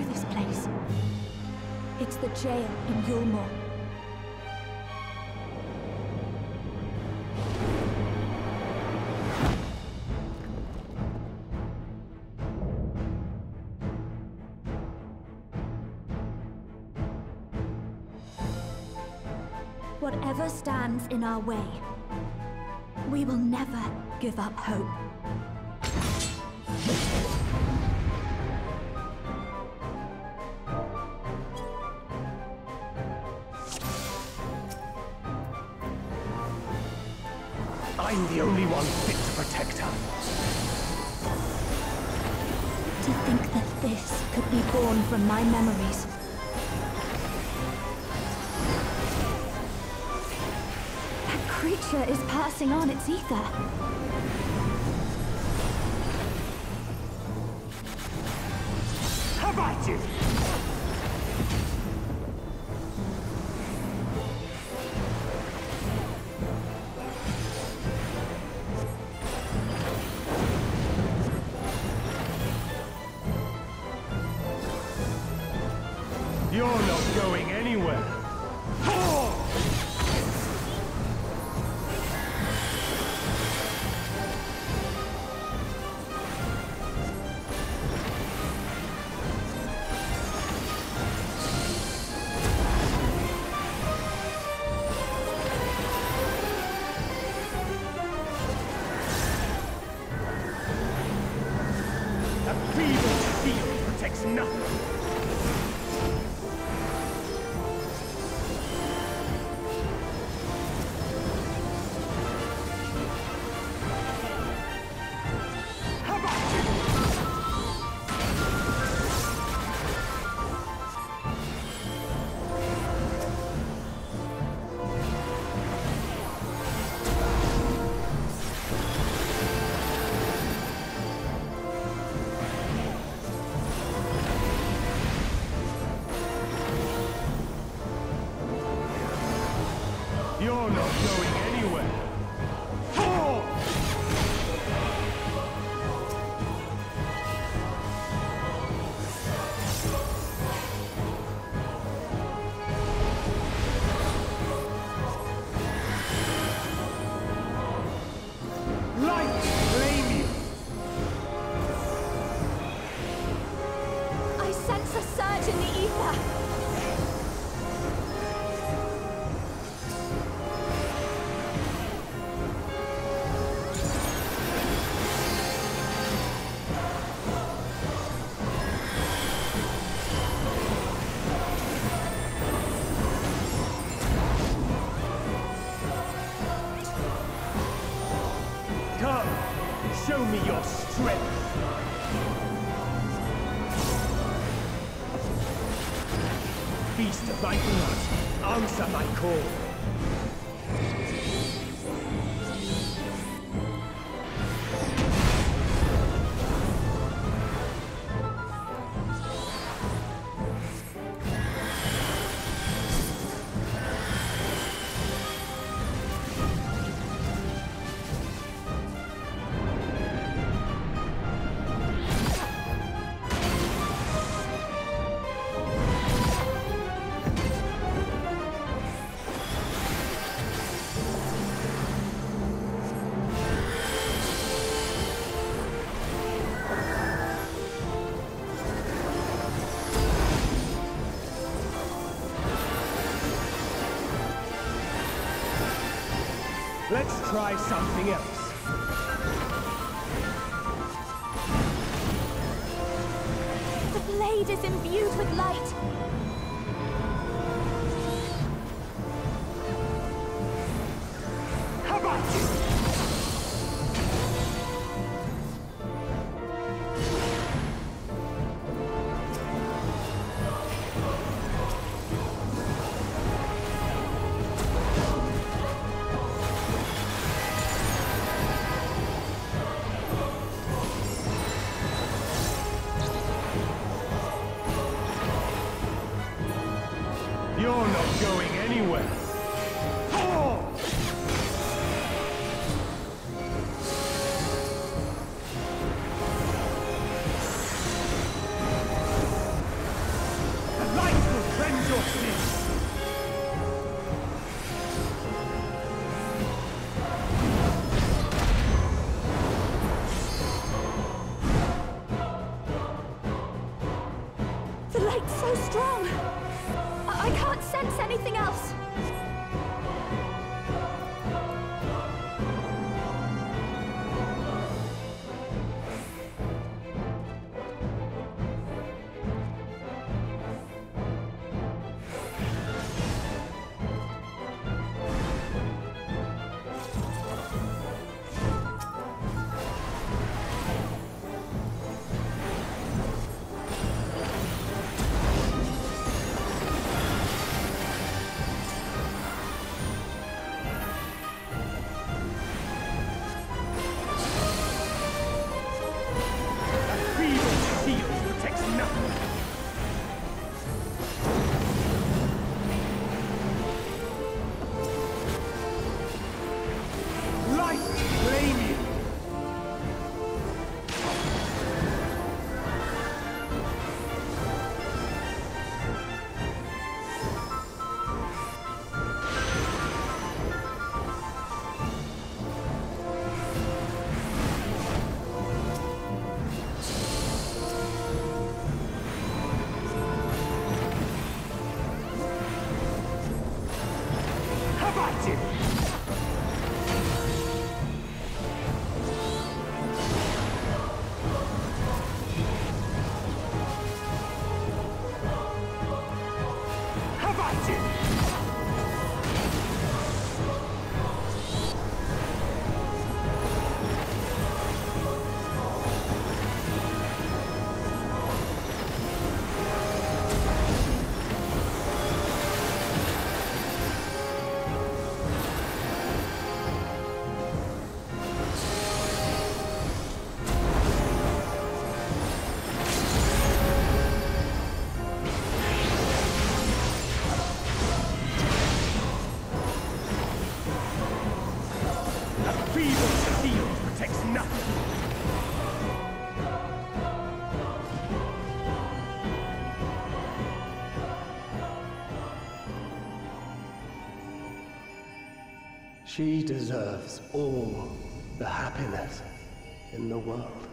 this place. It's the jail in Yulmore. Whatever stands in our way, we will never give up hope. I'm the only one fit to protect her. To think that this could be born from my memories. That creature is passing on its ether. Have at you! You're not going anywhere. A feeble shield protects nothing. You're not going anywhere. Light claim you. I sense a surge in the ether. Come, show me your strength. Beast of my blood, answer my call. Let's try something else. The blade is imbued with light. How about you? Anamorphosis! The light's so strong! I can't sense anything else! She deserves all the happiness in the world.